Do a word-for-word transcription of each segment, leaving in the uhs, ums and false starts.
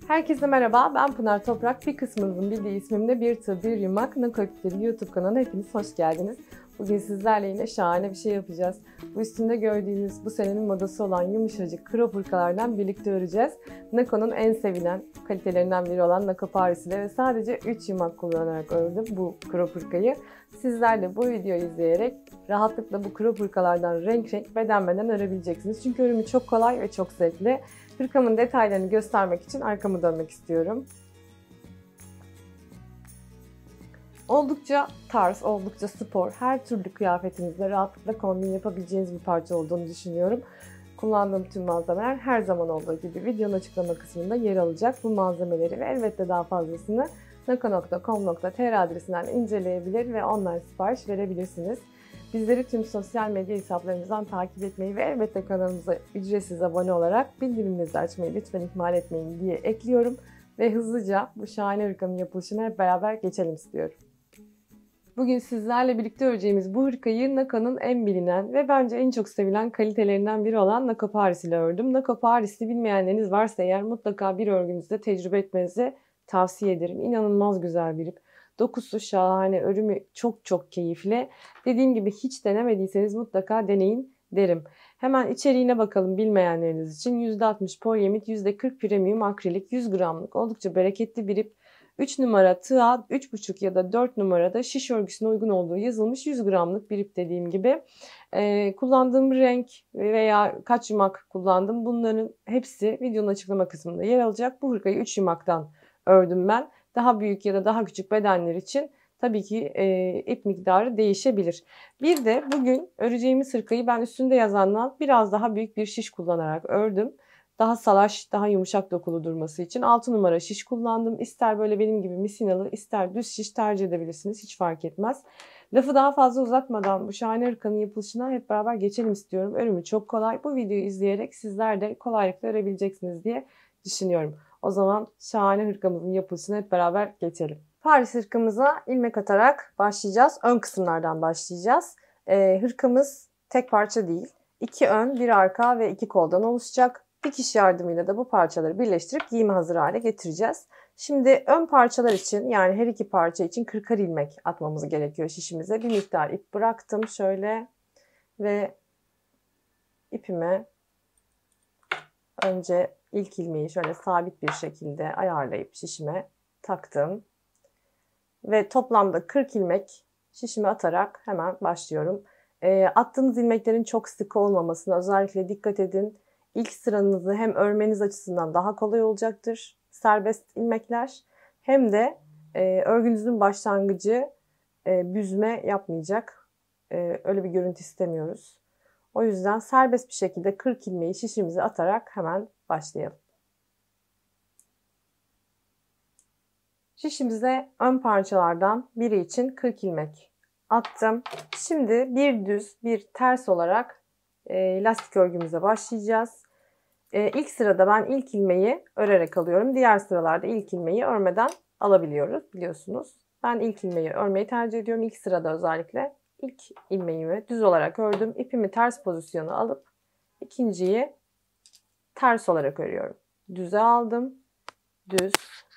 Herkese merhaba, ben Pınar Toprak. Bir kısmınızın bildiği ismimle Bir Tığ Bir Yumak Nako İpleri YouTube kanalına hepiniz hoş geldiniz. Bugün sizlerle yine şahane bir şey yapacağız. Bu üstünde gördüğünüz bu senenin modası olan yumuşacık crop hırkalardan birlikte öreceğiz. Nako'nun en sevilen kalitelerinden biri olan Nako Paris ile ve sadece üç yumak kullanarak ördüm bu crop hırkayı. Sizler de bu videoyu izleyerek rahatlıkla bu crop hırkalardan renk renk beden beden örebileceksiniz. Çünkü örümü çok kolay ve çok zevkli. Hırkamın detaylarını göstermek için arkamı dönmek istiyorum. Oldukça tarz, oldukça spor, her türlü kıyafetinizle rahatlıkla kombin yapabileceğiniz bir parça olduğunu düşünüyorum. Kullandığım tüm malzemeler her zaman olduğu gibi videonun açıklama kısmında yer alacak. Bu malzemeleri ve elbette daha fazlasını nako nokta com nokta tr adresinden inceleyebilir ve online sipariş verebilirsiniz. Bizleri tüm sosyal medya hesaplarımızdan takip etmeyi ve elbette kanalımıza ücretsiz abone olarak bildirimlerinizi açmayı lütfen ihmal etmeyin diye ekliyorum. Ve hızlıca bu şahane hırkanın yapılışına hep beraber geçelim istiyorum. Bugün sizlerle birlikte öreceğimiz bu hırkayı Nako'nun en bilinen ve bence en çok sevilen kalitelerinden biri olan Nako Paris ile ördüm. Nako Paris'i bilmeyenleriniz varsa eğer mutlaka bir örgünüzde tecrübe etmenizi tavsiye ederim. İnanılmaz güzel bir ip. Dokusu şahane, örümü çok çok keyifli. Dediğim gibi hiç denemediyseniz mutlaka deneyin derim. Hemen içeriğine bakalım bilmeyenleriniz için. yüzde altmış polyamid, yüzde kırk premium akrilik, yüz gramlık oldukça bereketli bir ip. üç numara tığa, üç buçuk ya da dört numarada şiş örgüsüne uygun olduğu yazılmış yüz gramlık bir ip dediğim gibi. Ee, kullandığım renk veya kaç yumak kullandım bunların hepsi videonun açıklama kısmında yer alacak. Bu hırkayı üç yumaktan ördüm ben. Daha büyük ya da daha küçük bedenler için tabii ki e, ip miktarı değişebilir. Bir de bugün öreceğimiz hırkayı ben üstünde yazandan biraz daha büyük bir şiş kullanarak ördüm. Daha salaş, daha yumuşak dokulu durması için altı numara şiş kullandım. İster böyle benim gibi misinalı, ister düz şiş tercih edebilirsiniz. Hiç fark etmez. Lafı daha fazla uzatmadan bu şahane hırkanın yapılışına hep beraber geçelim istiyorum. Örümü çok kolay. Bu videoyu izleyerek sizler de kolaylıkla örebileceksiniz diye düşünüyorum. O zaman şahane hırkamızın yapılışına hep beraber geçelim. Paris hırkamıza ilmek atarak başlayacağız. Ön kısımlardan başlayacağız. Ee, hırkamız tek parça değil. İki ön, bir arka ve iki koldan oluşacak. Dikiş yardımıyla da bu parçaları birleştirip giyime hazır hale getireceğiz. Şimdi ön parçalar için yani her iki parça için kırkar ilmek atmamız gerekiyor şişimize. Bir miktar ip bıraktım şöyle ve ipime önce ilk ilmeği şöyle sabit bir şekilde ayarlayıp şişime taktım. Ve toplamda kırk ilmek şişime atarak hemen başlıyorum. E, attığınız ilmeklerin çok sıkı olmamasına özellikle dikkat edin. İlk sıranızı hem örmeniz açısından daha kolay olacaktır serbest ilmekler hem de e, örgünüzün başlangıcı e, büzme yapmayacak. E, öyle bir görüntü istemiyoruz. O yüzden serbest bir şekilde kırk ilmeği şişimize atarak hemen başlayalım. Şişimize ön parçalardan biri için kırk ilmek attım. Şimdi bir düz bir ters olarak e, lastik örgümüze başlayacağız. E, ilk sırada ben ilk ilmeği örerek alıyorum. Diğer sıralarda ilk ilmeği örmeden alabiliyoruz biliyorsunuz. Ben ilk ilmeği örmeyi tercih ediyorum. İlk sırada özellikle ilk ilmeğimi düz olarak ördüm. İpimi ters pozisyona alıp ikinciyi ters olarak örüyorum. Düze aldım. Düz.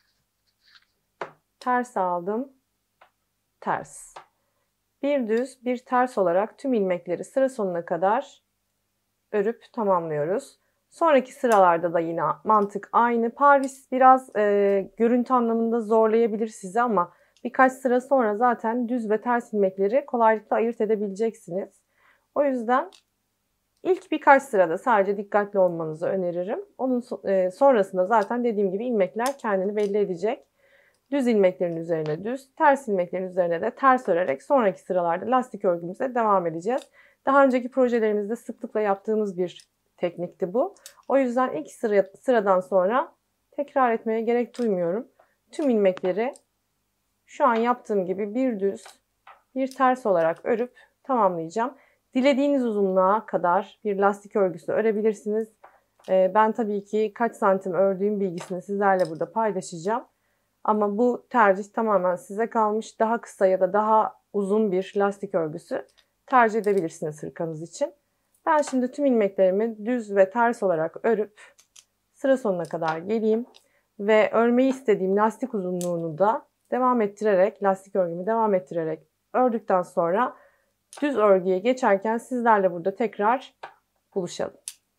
Ters aldım. Ters. Bir düz, bir ters olarak tüm ilmekleri sıra sonuna kadar örüp tamamlıyoruz. Sonraki sıralarda da yine mantık aynı. Paris biraz e, görüntü anlamında zorlayabilir sizi ama birkaç sıra sonra zaten düz ve ters ilmekleri kolaylıkla ayırt edebileceksiniz. O yüzden ilk birkaç sırada sadece dikkatli olmanızı öneririm. Onun e, sonrasında zaten dediğim gibi ilmekler kendini belli edecek. Düz ilmeklerin üzerine düz, ters ilmeklerin üzerine de ters örerek sonraki sıralarda lastik örgümüze devam edeceğiz. Daha önceki projelerimizde sıklıkla yaptığımız bir teknikti bu. O yüzden ilk sıra, sıradan sonra tekrar etmeye gerek duymuyorum. Tüm ilmekleri şu an yaptığım gibi bir düz, bir ters olarak örüp tamamlayacağım. Dilediğiniz uzunluğa kadar bir lastik örgüsü örebilirsiniz. Ben tabii ki kaç santim ördüğüm bilgisini sizlerle burada paylaşacağım. Ama bu tercih tamamen size kalmış. Daha kısa ya da daha uzun bir lastik örgüsü tercih edebilirsiniz hırkanız için. Ben şimdi tüm ilmeklerimi düz ve ters olarak örüp sıra sonuna kadar geleyim. ve örmeyi istediğim lastik uzunluğunu da devam ettirerek, lastik örgümü devam ettirerek ördükten sonra düz örgüye geçerken sizlerle burada tekrar buluşalım.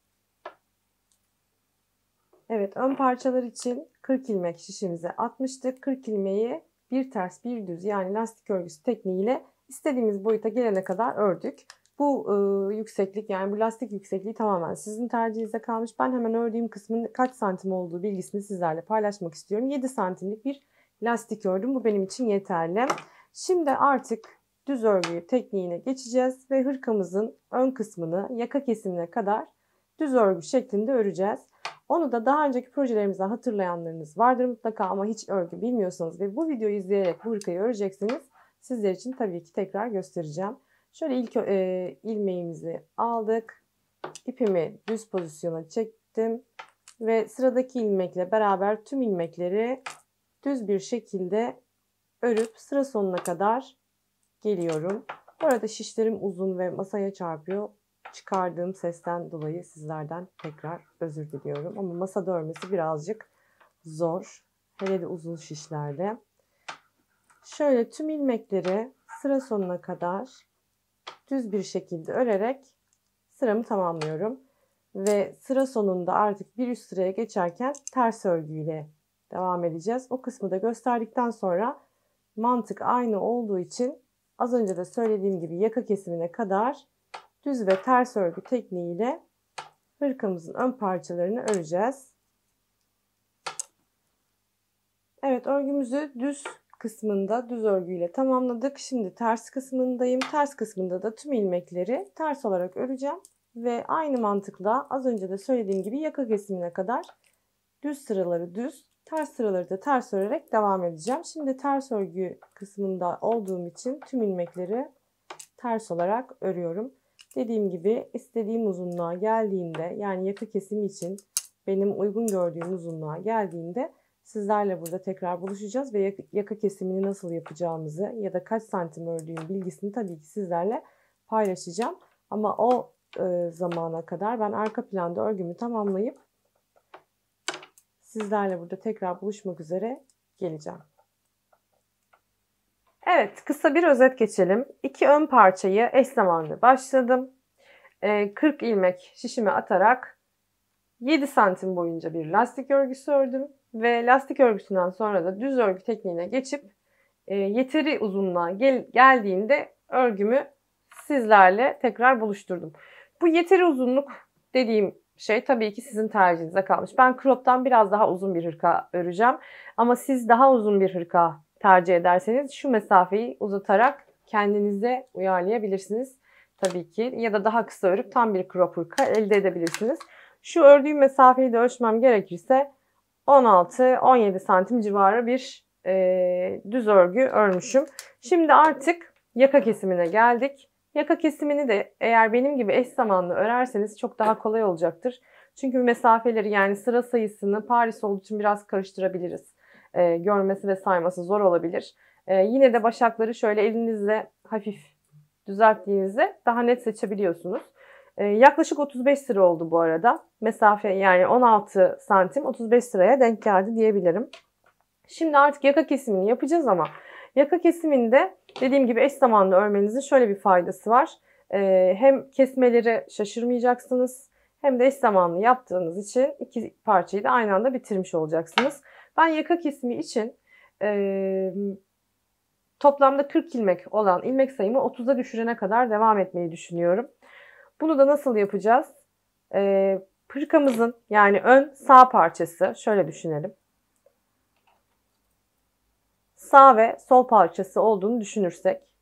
Evet, ön parçalar için kırk ilmek şişimize atmıştık. kırk ilmeği bir ters bir düz yani lastik örgüsü tekniğiyle istediğimiz boyuta gelene kadar ördük. Bu e, yükseklik yani bu lastik yüksekliği tamamen sizin tercihinize kalmış. Ben hemen ördüğüm kısmın kaç santim olduğu bilgisini sizlerle paylaşmak istiyorum. yedi santimlik bir lastik ördüm. Bu benim için yeterli. Şimdi artık düz örgü tekniğine geçeceğiz ve hırkamızın ön kısmını yaka kesimine kadar düz örgü şeklinde öreceğiz. Onu da daha önceki projelerimizden hatırlayanlarınız vardır mutlaka ama hiç örgü bilmiyorsanız ve bu videoyu izleyerek bu hırkayı öreceksiniz. Sizler için tabii ki tekrar göstereceğim. Şöyle ilk e, ilmeğimizi aldık. İpimi düz pozisyona çektim. Ve sıradaki ilmekle beraber tüm ilmekleri düz bir şekilde örüp sıra sonuna kadar geliyorum. Bu arada şişlerim uzun ve masaya çarpıyor. Çıkardığım sesten dolayı sizlerden tekrar özür diliyorum. Ama masada örmesi birazcık zor. Hele de uzun şişlerde. Şöyle tüm ilmekleri sıra sonuna kadar düz bir şekilde örerek sıramı tamamlıyorum. Ve sıra sonunda artık bir üst sıraya geçerken ters örgüyle devam edeceğiz. O kısmı da gösterdikten sonra mantık aynı olduğu için az önce de söylediğim gibi yaka kesimine kadar düz ve ters örgü tekniğiyle hırkamızın ön parçalarını öreceğiz. Evet, örgümüzü düz kısmında düz örgüyle tamamladık. Şimdi ters kısmındayım. Ters kısmında da tüm ilmekleri ters olarak öreceğim. Ve aynı mantıkla az önce de söylediğim gibi yaka kesimine kadar düz sıraları düz, ters sıraları da ters örerek devam edeceğim. Şimdi ters örgü kısmında olduğum için tüm ilmekleri ters olarak örüyorum. Dediğim gibi istediğim uzunluğa geldiğinde yani yaka kesimi için benim uygun gördüğüm uzunluğa geldiğinde sizlerle burada tekrar buluşacağız ve yaka kesimini nasıl yapacağımızı ya da kaç santim ördüğüm bilgisini tabii ki sizlerle paylaşacağım. Ama o e, zamana kadar ben arka planda örgümü tamamlayıp sizlerle burada tekrar buluşmak üzere geleceğim. Evet, kısa bir özet geçelim. İki ön parçayı eş zamanlı başladım. kırk ilmek şişime atarak yedi santim boyunca bir lastik örgüsü ördüm. Ve lastik örgüsünden sonra da düz örgü tekniğine geçip yeteri uzunluğa gel geldiğinde örgümü sizlerle tekrar buluşturdum. Bu yeteri uzunluk dediğim şey tabii ki sizin tercihinize kalmış. Ben crop'tan biraz daha uzun bir hırka öreceğim. Ama siz daha uzun bir hırka tercih ederseniz şu mesafeyi uzatarak kendinize uyarlayabilirsiniz. Tabii ki ya da daha kısa örüp tam bir crop hırka elde edebilirsiniz. Şu ördüğüm mesafeyi de ölçmem gerekirse on altı on yedi santim civarı bir e, düz örgü örmüşüm. Şimdi artık yaka kesimine geldik. Yaka kesimini de eğer benim gibi eş zamanlı örerseniz çok daha kolay olacaktır. Çünkü mesafeleri yani sıra sayısını Paris olduğu için biraz karıştırabiliriz. E, görmesi ve sayması zor olabilir. E, yine de başakları şöyle elinizle hafif düzelttiğinizde daha net seçebiliyorsunuz. Ee, yaklaşık otuz beş sıra oldu bu arada. Mesafe yani on altı santim otuz beş sıraya denk geldi diyebilirim. Şimdi artık yaka kesimini yapacağız ama yaka kesiminde dediğim gibi eş zamanlı örmenizin şöyle bir faydası var. Ee, hem kesmeleri şaşırmayacaksınız hem de eş zamanlı yaptığınız için iki parçayı da aynı anda bitirmiş olacaksınız. Ben yaka kesimi için e, toplamda kırk ilmek olan ilmek sayımı otuza düşürene kadar devam etmeyi düşünüyorum. Bunu da nasıl yapacağız? Ee, hırkamızın yani ön sağ parçası şöyle düşünelim. Sağ ve sol parçası olduğunu düşünürsek.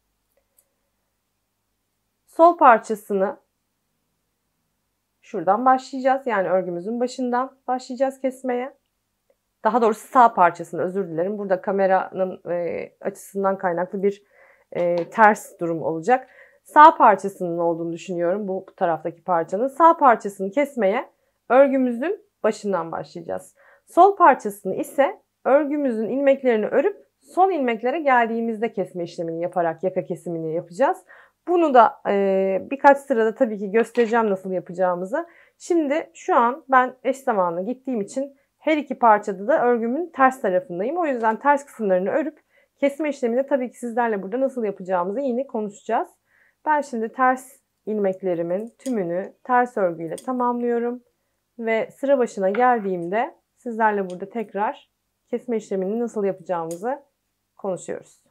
Sol parçasını şuradan başlayacağız. Yani örgümüzün başından başlayacağız kesmeye. Daha doğrusu sağ parçasını özür dilerim. Burada kameranın e, açısından kaynaklı bir e, ters durum olacak. Sağ parçasının olduğunu düşünüyorum bu taraftaki parçanın. Sağ parçasını kesmeye örgümüzün başından başlayacağız. Sol parçasını ise örgümüzün ilmeklerini örüp son ilmeklere geldiğimizde kesme işlemini yaparak yaka kesimini yapacağız. Bunu da e, birkaç sırada tabii ki göstereceğim nasıl yapacağımızı. Şimdi şu an ben eş zamanlı gittiğim için Her iki parçada da örgümün ters tarafındayım. O yüzden ters kısımlarını örüp kesme işlemini tabii ki sizlerle burada nasıl yapacağımızı yine konuşacağız. Ben şimdi ters ilmeklerimin tümünü ters örgüyle tamamlıyorum. Ve sıra başına geldiğimde sizlerle burada tekrar kesme işlemini nasıl yapacağımızı konuşuyoruz.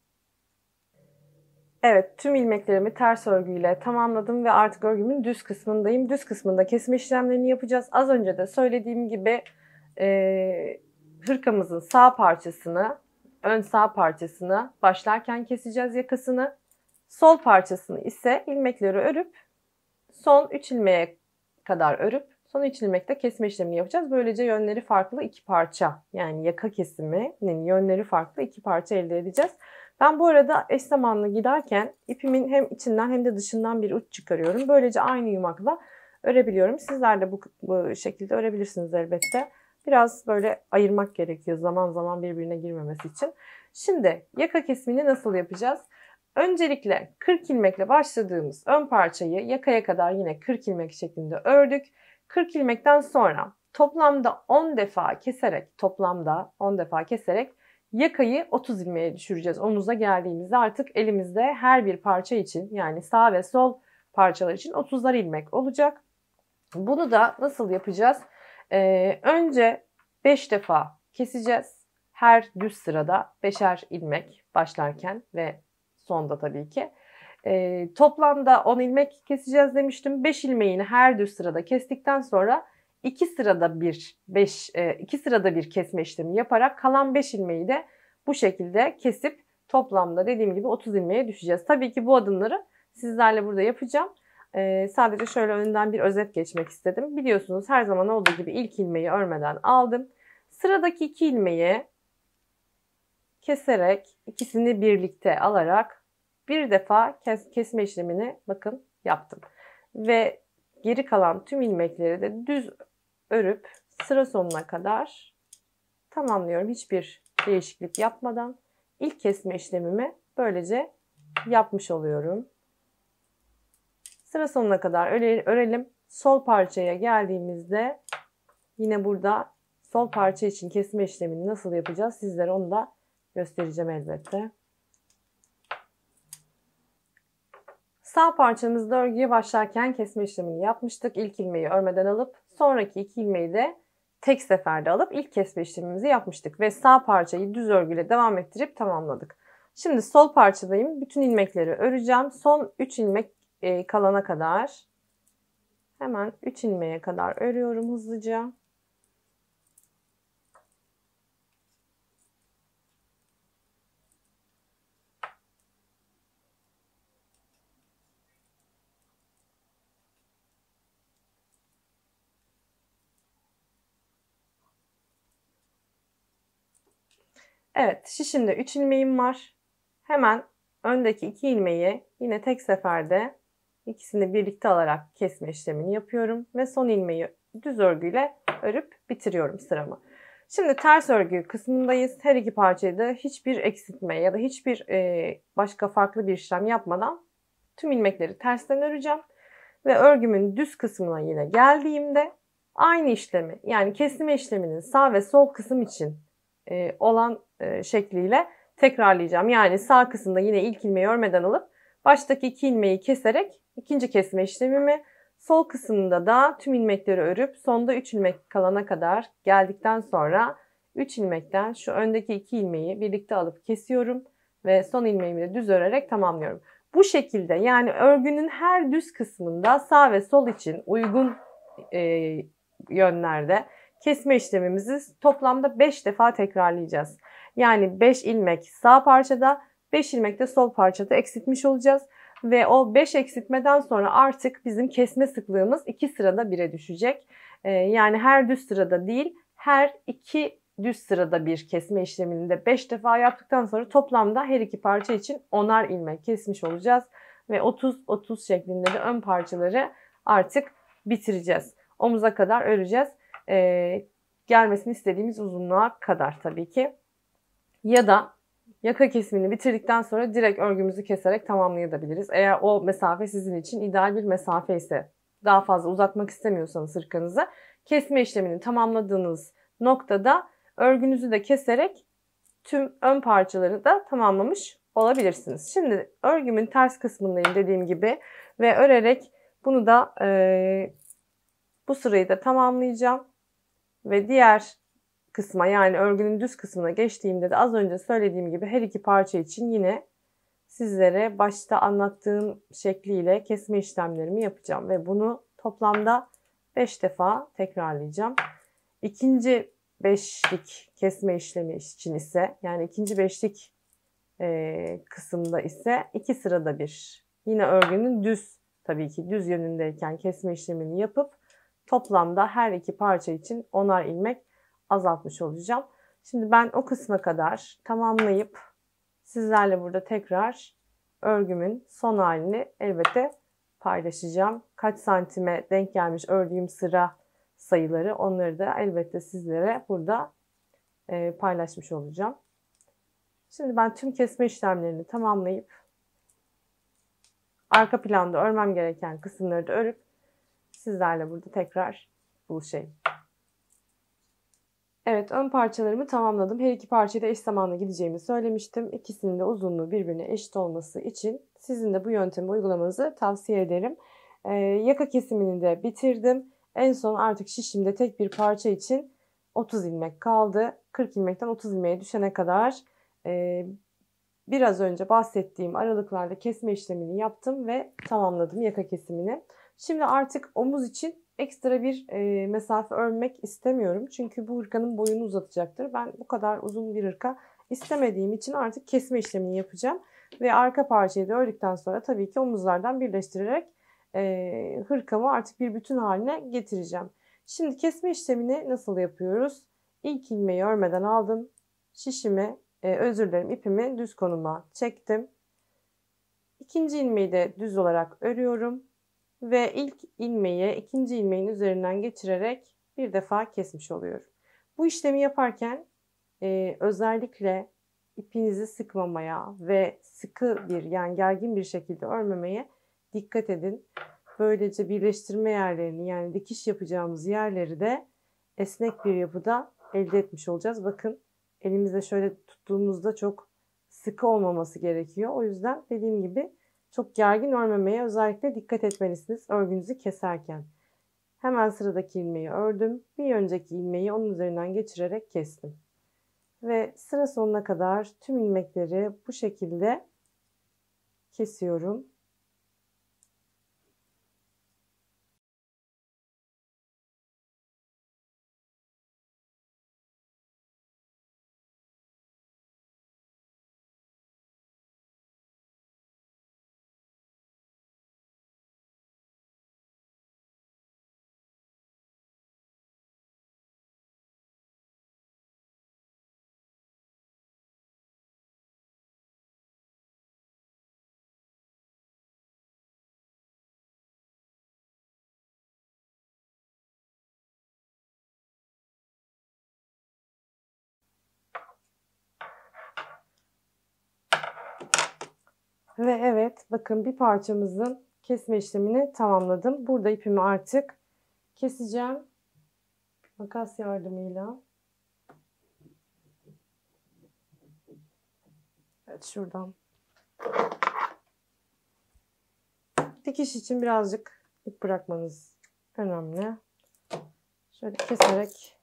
Evet, tüm ilmeklerimi ters örgüyle tamamladım ve artık örgümün düz kısmındayım. Düz kısmında kesme işlemlerini yapacağız. Az önce de söylediğim gibi e, hırkamızın sağ parçasını, ön sağ parçasını başlarken keseceğiz yakasını. Sol parçasını ise ilmekleri örüp son üç ilmeğe kadar örüp son üç ilmekte kesme işlemini yapacağız. Böylece yönleri farklı iki parça, yani yaka kesiminin yönleri farklı iki parça elde edeceğiz. Ben bu arada eş zamanlı giderken ipimin hem içinden hem de dışından bir uç çıkarıyorum. Böylece aynı yumakla örebiliyorum. Sizler de bu, bu şekilde örebilirsiniz elbette. Biraz böyle ayırmak gerekiyor zaman zaman birbirine girmemesi için. Şimdi yaka kesimini nasıl yapacağız? Öncelikle kırk ilmekle başladığımız ön parçayı yakaya kadar yine kırk ilmek şeklinde ördük. kırk ilmekten sonra toplamda on defa keserek, toplamda on defa keserek yakayı otuz ilmeğe düşüreceğiz. Omuza geldiğimizde artık elimizde her bir parça için, yani sağ ve sol parçalar için otuzlar ilmek olacak. Bunu da nasıl yapacağız? Ee, önce beş defa keseceğiz. Her düz sırada beşer ilmek başlarken ve sonda tabii ki. Ee, toplamda on ilmek keseceğiz demiştim. beş ilmeğini her düz sırada kestikten sonra iki sırada bir beş iki sırada bir kesme işlemi yaparak kalan beş ilmeği de bu şekilde kesip toplamda dediğim gibi otuz ilmeğe düşeceğiz. Tabii ki bu adımları sizlerle burada yapacağım. Ee, sadece şöyle önden bir özet geçmek istedim. Biliyorsunuz her zaman olduğu gibi ilk ilmeği örmeden aldım. Sıradaki iki ilmeği keserek ikisini birlikte alarak bir defa kes, kesme işlemini bakın yaptım. Ve geri kalan tüm ilmekleri de düz örüp sıra sonuna kadar tamamlıyorum. Hiçbir değişiklik yapmadan ilk kesme işlemimi böylece yapmış oluyorum. Sıra sonuna kadar örelim. Sol parçaya geldiğimizde yine burada sol parça için kesme işlemini nasıl yapacağız sizlere onu da göstereceğim elbette. Sağ parçamızda örgüye başlarken kesme işlemini yapmıştık. İlk ilmeği örmeden alıp sonraki iki ilmeği de tek seferde alıp ilk kesme işlemimizi yapmıştık. Ve sağ parçayı düz örgüyle devam ettirip tamamladık. Şimdi sol parçadayım. Bütün ilmekleri öreceğim. Son üç ilmek kalana kadar hemen üç ilmeğe kadar örüyorum hızlıca. Evet, şişimde üç ilmeğim var. Hemen öndeki iki ilmeği yine tek seferde ikisini birlikte alarak kesme işlemini yapıyorum. Ve son ilmeği düz örgüyle örüp bitiriyorum sıramı. Şimdi ters örgü kısmındayız. Her iki parçayı da hiçbir eksiltme ya da hiçbir e, başka farklı bir işlem yapmadan tüm ilmekleri tersten öreceğim. Ve örgümün düz kısmına yine geldiğimde aynı işlemi, yani kesme işleminin sağ ve sol kısım için e, olan e, şekliyle tekrarlayacağım. Yani sağ kısımda yine ilk ilmeği örmeden alıp baştaki iki ilmeği keserek ikinci kesme işlemimi, sol kısmında da tüm ilmekleri örüp sonda üç ilmek kalana kadar geldikten sonra üç ilmekten şu öndeki iki ilmeği birlikte alıp kesiyorum ve son ilmeğimi de düz örerek tamamlıyorum. Bu şekilde, yani örgünün her düz kısmında sağ ve sol için uygun e, yönlerde kesme işlemimizi toplamda beş defa tekrarlayacağız. Yani beş ilmek sağ parçada, beş ilmek de sol parçada eksiltmiş olacağız. Ve o beş eksiltmeden sonra artık bizim kesme sıklığımız iki sırada bire düşecek. Ee, yani her düz sırada değil, her iki düz sırada bir kesme işlemini de beş defa yaptıktan sonra toplamda her iki parça için onar ilmek kesmiş olacağız. Ve otuz otuz şeklinde de ön parçaları artık bitireceğiz. Omuza kadar öreceğiz. Ee, gelmesini istediğimiz uzunluğa kadar tabii ki. Ya da yaka kesimini bitirdikten sonra direkt örgümüzü keserek tamamlayabiliriz. Eğer o mesafe sizin için ideal bir mesafe ise, daha fazla uzatmak istemiyorsanız hırkanızı, kesme işlemini tamamladığınız noktada örgünüzü de keserek tüm ön parçaları da tamamlamış olabilirsiniz. Şimdi örgümün ters kısmındayım dediğim gibi ve örerek bunu da e, bu sırayı da tamamlayacağım. Ve diğer kısma, yani örgünün düz kısmına geçtiğimde de az önce söylediğim gibi her iki parça için yine sizlere başta anlattığım şekliyle kesme işlemlerimi yapacağım. Ve bunu toplamda beş defa tekrarlayacağım. İkinci beşlik kesme işlemi için ise, yani ikinci beşlik e, kısımda ise iki sırada bir. Yine örgünün düz, tabii ki düz yönündeyken kesme işlemini yapıp toplamda her iki parça için onar ilmek azaltmış olacağım. Şimdi ben o kısma kadar tamamlayıp sizlerle burada tekrar örgümün son halini elbette paylaşacağım. Kaç santime denk gelmiş ördüğüm sıra sayıları, onları da elbette sizlere burada e, paylaşmış olacağım. Şimdi ben tüm kesme işlemlerini tamamlayıp arka planda örmem gereken kısımları da örüp sizlerle burada tekrar buluşayım. Evet, ön parçalarımı tamamladım. Her iki parçayı da eş zamanlı gideceğimi söylemiştim. İkisinin de uzunluğu birbirine eşit olması için sizin de bu yöntemi uygulamanızı tavsiye ederim. Ee, yaka kesimini de bitirdim. En son artık şişimde tek bir parça için otuz ilmek kaldı. kırk ilmekten otuz ilmeğe düşene kadar e, biraz önce bahsettiğim aralıklarla kesme işlemini yaptım ve tamamladım yaka kesimini. Şimdi artık omuz için ekstra bir e, mesafe örmek istemiyorum. Çünkü bu hırkanın boyunu uzatacaktır. Ben bu kadar uzun bir hırka istemediğim için artık kesme işlemini yapacağım. Ve arka parçayı da ördükten sonra tabii ki omuzlardan birleştirerek e, hırkamı artık bir bütün haline getireceğim. Şimdi kesme işlemini nasıl yapıyoruz? İlk ilmeği örmeden aldım. Şişimi, e, özür dilerim ipimi düz konuma çektim. İkinci ilmeği de düz olarak örüyorum. Ve ilk ilmeği ikinci ilmeğin üzerinden geçirerek bir defa kesmiş oluyorum. Bu işlemi yaparken e, özellikle ipinizi sıkmamaya ve sıkı bir, yani gergin bir şekilde örmemeye dikkat edin. Böylece birleştirme yerlerini, yani dikiş yapacağımız yerleri de esnek bir yapıda elde etmiş olacağız. Bakın elimizde şöyle tuttuğumuzda çok sıkı olmaması gerekiyor. O yüzden dediğim gibi çok gergin örmemeye özellikle dikkat etmelisiniz örgünüzü keserken. Hemen sıradaki ilmeği ördüm. Bir önceki ilmeği onun üzerinden geçirerek kestim. Ve sıra sonuna kadar tüm ilmekleri bu şekilde kesiyorum. Ve evet, bakın bir parçamızın kesme işlemini tamamladım. Burada ipimi artık keseceğim. Makas yardımıyla. Evet, şuradan. Dikiş için birazcık ip bırakmanız önemli. Şöyle keserek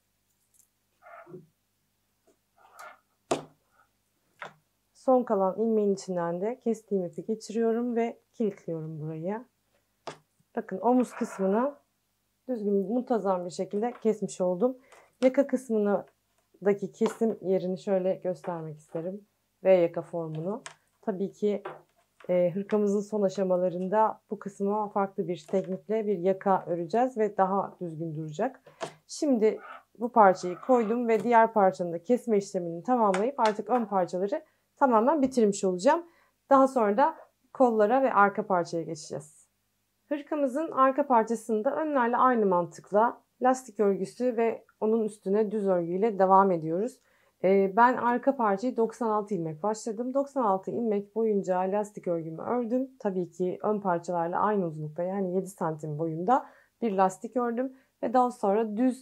son kalan ilmeğin içinden de kestiğim ipi geçiriyorum ve kilitliyorum burayı. Bakın omuz kısmını düzgün, muntazam bir şekilde kesmiş oldum. Yaka kısmındaki kesim yerini şöyle göstermek isterim. V yaka formunu. Tabii ki e, hırkamızın son aşamalarında bu kısma farklı bir teknikle bir yaka öreceğiz ve daha düzgün duracak. Şimdi bu parçayı koydum ve diğer parçanın da kesme işlemini tamamlayıp artık ön parçaları tamamen bitirmiş olacağım. Daha sonra da kollara ve arka parçaya geçeceğiz. Hırkamızın arka parçasında önlerle aynı mantıkla lastik örgüsü ve onun üstüne düz örgüyle devam ediyoruz. Ben arka parçayı doksan altı ilmek başladım. doksan altı ilmek boyunca lastik örgümü ördüm. Tabii ki ön parçalarla aynı uzunlukta, yani yedi santim boyunda bir lastik ördüm. Ve daha sonra düz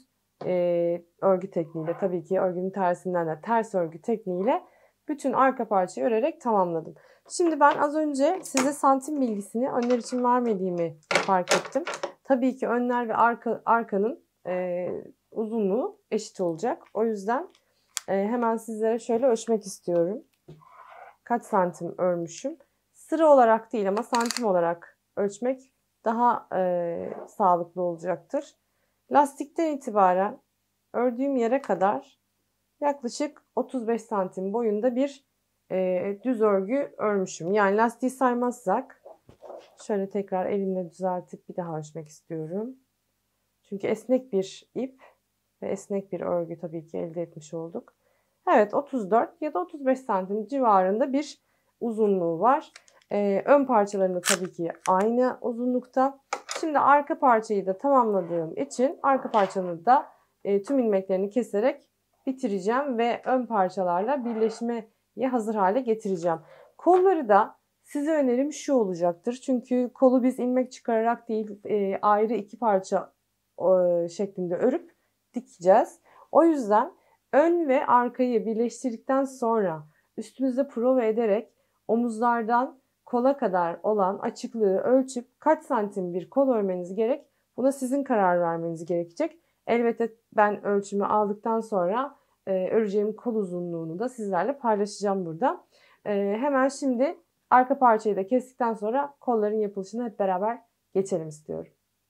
e, örgü tekniğiyle, tabii ki örgünün tersinden de ters örgü tekniğiyle bütün arka parçayı örerek tamamladım. Şimdi ben az önce size santim bilgisini önler için vermediğimi fark ettim. Tabii ki önler ve arka, arkanın e, uzunluğu eşit olacak. O yüzden e, hemen sizlere şöyle ölçmek istiyorum. Kaç santim örmüşüm? Sıra olarak değil ama santim olarak ölçmek daha e, sağlıklı olacaktır. Lastikten itibaren ördüğüm yere kadar yaklaşık otuz beş santim boyunda bir e, düz örgü örmüşüm. Yani lastiği saymazsak şöyle tekrar elimle düzeltip bir daha ölçmek istiyorum. Çünkü esnek bir ip ve esnek bir örgü tabii ki elde etmiş olduk. Evet, otuz dört ya da otuz beş santim civarında bir uzunluğu var. Ee, ön parçalarında tabii ki aynı uzunlukta. Şimdi arka parçayı da tamamladığım için arka parçanı da e, tüm ilmeklerini keserek bitireceğim ve ön parçalarla birleşmeye hazır hale getireceğim. Kolları da size önerim şu olacaktır. Çünkü kolu biz ilmek çıkararak değil e, ayrı iki parça e, şeklinde örüp dikeceğiz. O yüzden ön ve arkayı birleştirdikten sonra üstünüzde prova ederek omuzlardan kola kadar olan açıklığı ölçüp kaç santim bir kol örmeniz gerek, buna sizin karar vermeniz gerekecek. Elbette ben ölçümü aldıktan sonra e, öreceğim kol uzunluğunu da sizlerle paylaşacağım burada. E, hemen şimdi arka parçayı da kestikten sonra kolların yapılışına hep beraber geçelim istiyorum.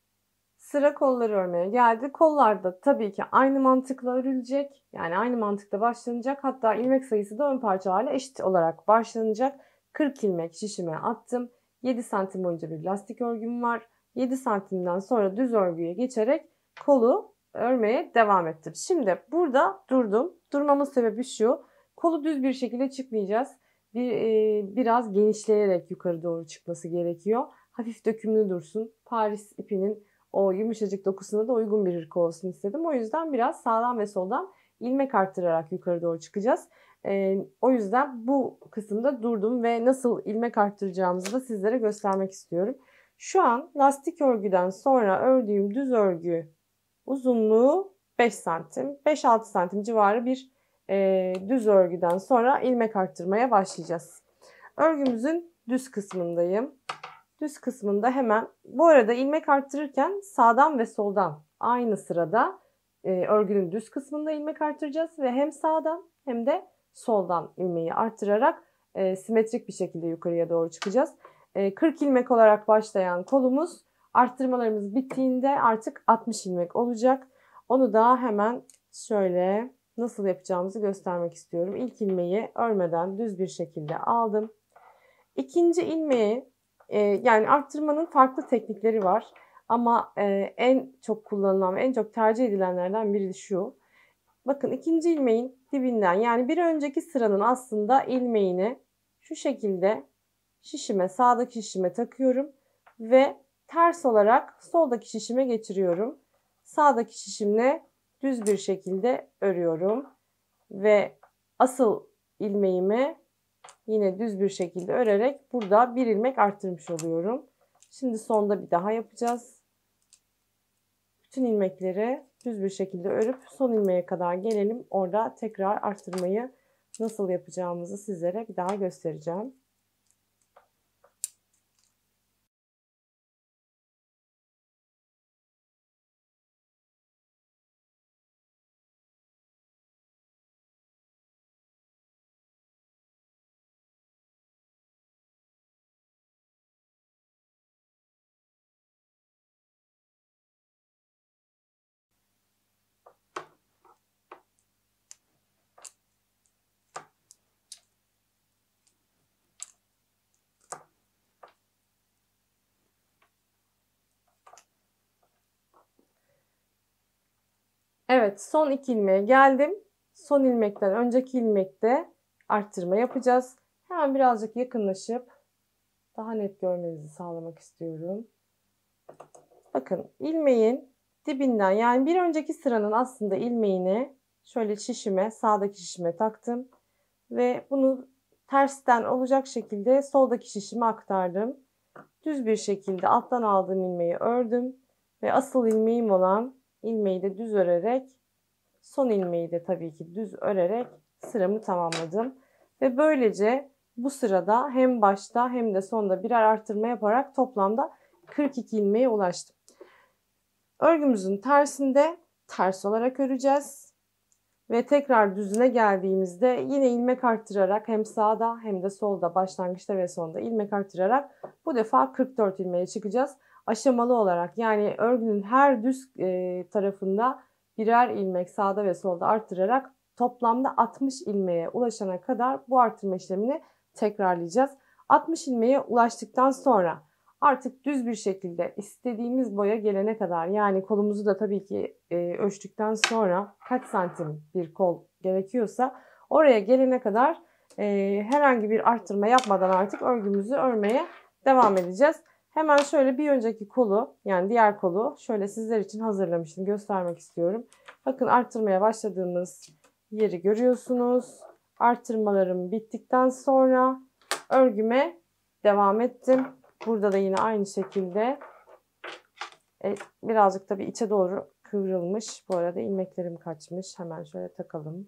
Sıra kolları örmeye geldi. Kollar da tabii ki aynı mantıkla örülecek. Yani aynı mantıkla başlanacak. Hatta ilmek sayısı da ön parçalarla eşit olarak başlanacak. kırk ilmek şişime attım. yedi santim boyunca bir lastik örgüm var. yedi santimden sonra düz örgüye geçerek kolu örmeye devam ettim. Şimdi burada durdum. Durmamın sebebi şu. Kolu düz bir şekilde çıkmayacağız. Bir, e, biraz genişleyerek yukarı doğru çıkması gerekiyor. Hafif dökümlü dursun. Paris ipinin o yumuşacık dokusuna da uygun bir hırka olsun istedim. O yüzden biraz sağdan ve soldan ilmek arttırarak yukarı doğru çıkacağız. Ee, o yüzden bu kısımda durdum ve nasıl ilmek arttıracağımızı da sizlere göstermek istiyorum. Şu an lastik örgüden sonra ördüğüm düz örgü uzunluğu beş santim. beş altı santim civarı bir e, düz örgüden sonra ilmek arttırmaya başlayacağız. Örgümüzün düz kısmındayım. Düz kısmında hemen, bu arada ilmek arttırırken sağdan ve soldan aynı sırada e, örgünün düz kısmında ilmek arttıracağız ve hem sağdan hem de soldan ilmeği arttırarak e, simetrik bir şekilde yukarıya doğru çıkacağız. E, kırk ilmek olarak başlayan kolumuz arttırmalarımız bittiğinde artık altmış ilmek olacak. Onu da hemen şöyle nasıl yapacağımızı göstermek istiyorum. İlk ilmeği örmeden düz bir şekilde aldım. İkinci ilmeği Ee, yani arttırmanın farklı teknikleri var ama e, en çok kullanılan ve en çok tercih edilenlerden biri şu. Bakın ikinci ilmeğin dibinden, yani bir önceki sıranın aslında ilmeğini şu şekilde şişime, sağdaki şişime takıyorum ve ters olarak soldaki şişime geçiriyorum. Sağdaki şişimle düz bir şekilde örüyorum ve asıl ilmeğimi yine düz bir şekilde örerek burada bir ilmek arttırmış oluyorum. Şimdi sonda bir daha yapacağız. Bütün ilmekleri düz bir şekilde örüp son ilmeğe kadar gelelim. Orada tekrar arttırmayı nasıl yapacağımızı sizlere bir daha göstereceğim. Evet, son iki ilmeğe geldim. Son ilmekten önceki ilmekte arttırma yapacağız. Hemen birazcık yakınlaşıp daha net görmenizi sağlamak istiyorum. Bakın ilmeğin dibinden, yani bir önceki sıranın aslında ilmeğini şöyle şişime, sağdaki şişime taktım ve bunu tersten olacak şekilde soldaki şişime aktardım. Düz bir şekilde alttan aldığım ilmeği ördüm ve asıl ilmeğim olan ilmeği de düz örerek Son ilmeği de tabii ki düz örerek sıramı tamamladım. Ve böylece bu sırada hem başta hem de sonda birer arttırma yaparak toplamda kırk iki ilmeğe ulaştım. Örgümüzün tersinde ters olarak öreceğiz. Ve tekrar düzüne geldiğimizde yine ilmek arttırarak hem sağda hem de solda, başlangıçta ve sonda ilmek arttırarak bu defa kırk dört ilmeğe çıkacağız. Aşamalı olarak, yani örgünün her düz e, tarafında birer ilmek sağda ve solda arttırarak toplamda altmış ilmeğe ulaşana kadar bu arttırma işlemini tekrarlayacağız. altmış ilmeğe ulaştıktan sonra artık düz bir şekilde istediğimiz boya gelene kadar, yani kolumuzu da tabii ki e, ölçtükten sonra kaç santim bir kol gerekiyorsa oraya gelene kadar e, herhangi bir arttırma yapmadan artık örgümüzü örmeye devam edeceğiz. Hemen şöyle bir önceki kolu, yani diğer kolu şöyle sizler için hazırlamıştım, göstermek istiyorum. Bakın, arttırmaya başladığımız yeri görüyorsunuz. Arttırmalarım bittikten sonra örgüme devam ettim. Burada da yine aynı şekilde e, birazcık tabii içe doğru kıvrılmış. Bu arada ilmeklerim kaçmış. Hemen şöyle takalım.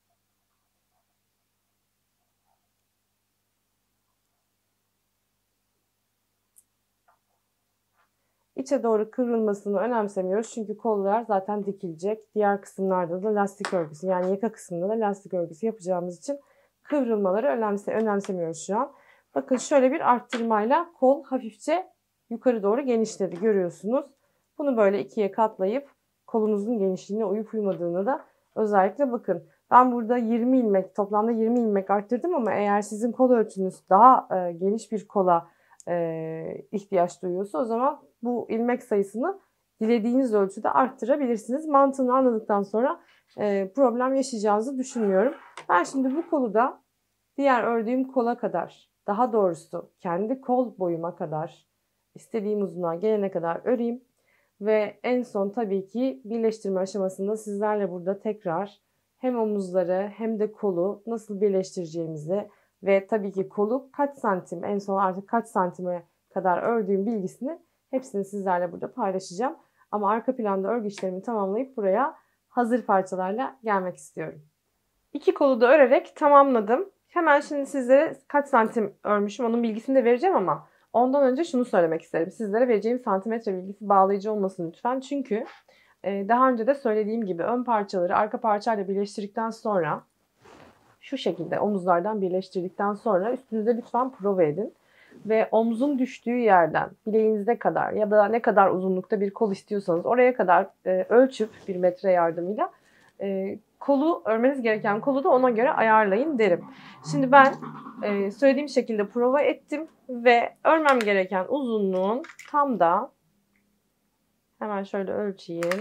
İçe doğru kıvrılmasını önemsemiyoruz. Çünkü kollar zaten dikilecek. Diğer kısımlarda da lastik örgüsü, yani yaka kısmında da lastik örgüsü yapacağımız için kıvrılmaları önemse, önemsemiyoruz şu an. Bakın, şöyle bir arttırmayla kol hafifçe yukarı doğru genişledi, görüyorsunuz. Bunu böyle ikiye katlayıp kolunuzun genişliğine uyup uymadığını da özellikle bakın. Ben burada yirmi ilmek, toplamda yirmi ilmek arttırdım ama eğer sizin kol ölçünüz daha e, geniş bir kola e, ihtiyaç duyuyorsa o zaman bu ilmek sayısını dilediğiniz ölçüde arttırabilirsiniz. Mantığını anladıktan sonra e, problem yaşayacağınızı düşünmüyorum. Ben şimdi bu kolu da diğer ördüğüm kola kadar, daha doğrusu kendi kol boyuma kadar, istediğim uzunluğa gelene kadar öreyim. Ve en son tabii ki birleştirme aşamasında sizlerle burada tekrar hem omuzları hem de kolu nasıl birleştireceğimizi ve tabii ki kolu kaç santim, en son artık kaç santime kadar ördüğüm bilgisini hepsini sizlerle burada paylaşacağım. Ama arka planda örgü işlemini tamamlayıp buraya hazır parçalarla gelmek istiyorum. İki kolu da örerek tamamladım. Hemen şimdi sizlere kaç santim örmüşüm onun bilgisini de vereceğim ama ondan önce şunu söylemek isterim. Sizlere vereceğim santimetre bilgisi bağlayıcı olmasın lütfen. Çünkü daha önce de söylediğim gibi ön parçaları arka parçayla birleştirdikten sonra şu şekilde omuzlardan birleştirdikten sonra üstünüze lütfen prova edin. Ve omzun düştüğü yerden bileğinize kadar ya da ne kadar uzunlukta bir kol istiyorsanız oraya kadar e, ölçüp bir metre yardımıyla e, kolu, örmeniz gereken kolu da ona göre ayarlayın derim. Şimdi ben e, söylediğim şekilde prova ettim ve örmem gereken uzunluğun tam da hemen şöyle ölçeyim.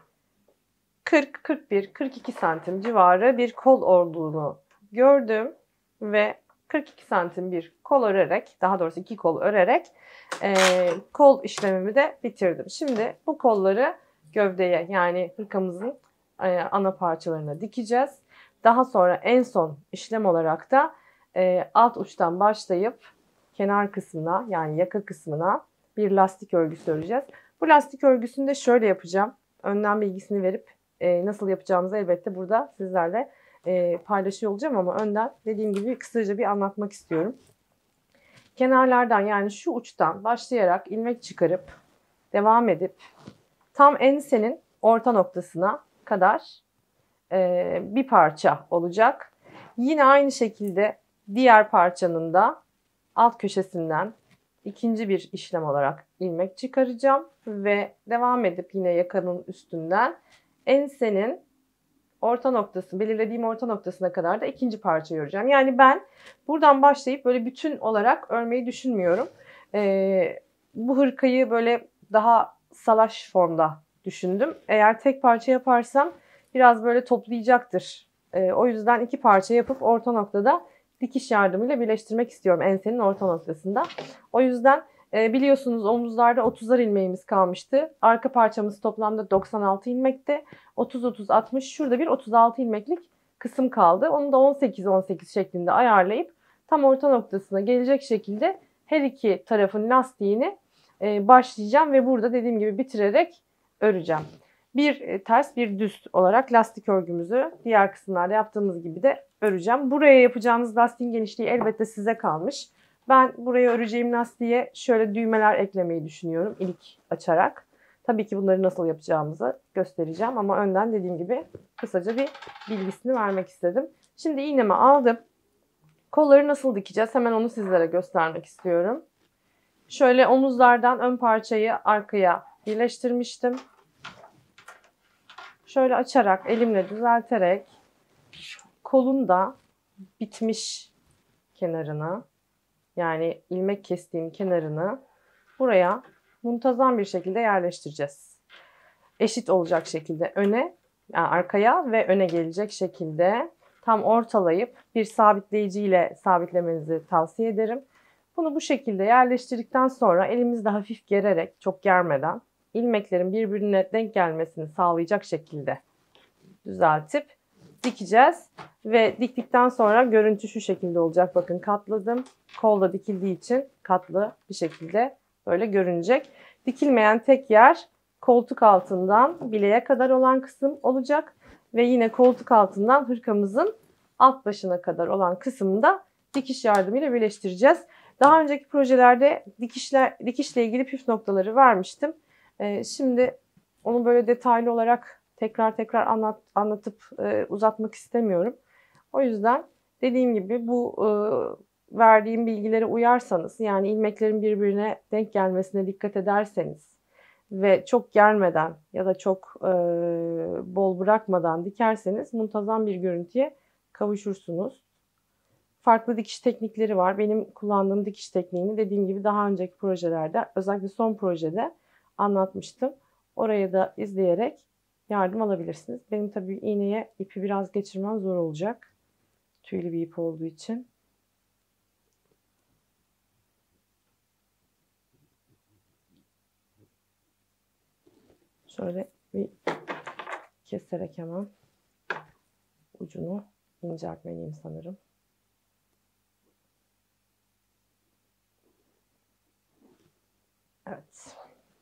kırk, kırk bir, kırk iki santim civarı bir kol olduğunu gördüm ve kırk iki santim bir kol örerek, daha doğrusu iki kol örerek e, kol işlemimi de bitirdim. Şimdi bu kolları gövdeye, yani hırkamızın e, ana parçalarına dikeceğiz. Daha sonra en son işlem olarak da e, alt uçtan başlayıp kenar kısmına, yani yaka kısmına bir lastik örgüsü öreceğiz. Bu lastik örgüsünü de şöyle yapacağım. Önden bilgisini verip e, nasıl yapacağımızı elbette burada sizlerle E, paylaşıyor olacağım ama önden dediğim gibi kısaca bir anlatmak istiyorum. Kenarlardan, yani şu uçtan başlayarak ilmek çıkarıp devam edip tam ensenin orta noktasına kadar e, bir parça olacak. Yine aynı şekilde diğer parçanın da alt köşesinden ikinci bir işlem olarak ilmek çıkaracağım ve devam edip yine yakanın üstünden ensenin orta noktası, belirlediğim orta noktasına kadar da ikinci parçayı öreceğim. Yani ben buradan başlayıp böyle bütün olarak örmeyi düşünmüyorum. Ee, bu hırkayı böyle daha salaş formda düşündüm. Eğer tek parça yaparsam biraz böyle toplayacaktır. Ee, o yüzden iki parça yapıp orta noktada dikiş yardımıyla birleştirmek istiyorum ensenin orta noktasında. O yüzden e, biliyorsunuz omuzlarda otuzar ilmeğimiz kalmıştı. Arka parçamız toplamda doksan altı ilmekti. otuz otuz altmış, şurada bir otuz altı ilmeklik kısım kaldı. Onu da on sekiz on sekiz şeklinde ayarlayıp tam orta noktasına gelecek şekilde her iki tarafın lastiğini e, başlayacağım ve burada dediğim gibi bitirerek öreceğim. Bir ters bir düz olarak lastik örgümüzü diğer kısımlarda yaptığımız gibi de öreceğim. Buraya yapacağınız lastiğin genişliği elbette size kalmış. Ben buraya öreceğim lastiğe şöyle düğmeler eklemeyi düşünüyorum ilk açarak. Tabii ki bunları nasıl yapacağımızı göstereceğim ama önden dediğim gibi kısaca bir bilgisini vermek istedim. Şimdi iğnemi aldım. Kolları nasıl dikeceğiz? Hemen onu sizlere göstermek istiyorum. Şöyle omuzlardan ön parçayı arkaya birleştirmiştim. Şöyle açarak, elimle düzelterek kolun da bitmiş kenarını, yani ilmek kestiğim kenarını buraya muntazam bir şekilde yerleştireceğiz. Eşit olacak şekilde öne, yani arkaya ve öne gelecek şekilde tam ortalayıp bir sabitleyici ile sabitlemenizi tavsiye ederim. Bunu bu şekilde yerleştirdikten sonra elimizde hafif gererek, çok germeden ilmeklerin birbirine denk gelmesini sağlayacak şekilde düzeltip dikeceğiz. Ve diktikten sonra görüntü şu şekilde olacak. Bakın katladım. Kol da dikildiği için katlı bir şekilde böyle görünecek. Dikilmeyen tek yer koltuk altından bileğe kadar olan kısım olacak. Ve yine koltuk altından hırkamızın alt başına kadar olan kısmında dikiş yardımıyla birleştireceğiz. Daha önceki projelerde dikişler, dikişle ilgili püf noktaları vermiştim. Ee, şimdi onu böyle detaylı olarak tekrar tekrar anlat, anlatıp e, uzatmak istemiyorum. O yüzden dediğim gibi bu e, verdiğim bilgilere uyarsanız, yani ilmeklerin birbirine denk gelmesine dikkat ederseniz ve çok germeden ya da çok e, bol bırakmadan dikerseniz muntazam bir görüntüye kavuşursunuz. Farklı dikiş teknikleri var. Benim kullandığım dikiş tekniğini dediğim gibi daha önceki projelerde, özellikle son projede anlatmıştım. Orayı da izleyerek yardım alabilirsiniz. Benim tabii iğneye ipi biraz geçirmem zor olacak. Tüylü bir ip olduğu için. Şöyle bir keserek hemen ucunu inceltmeliyim sanırım. Evet.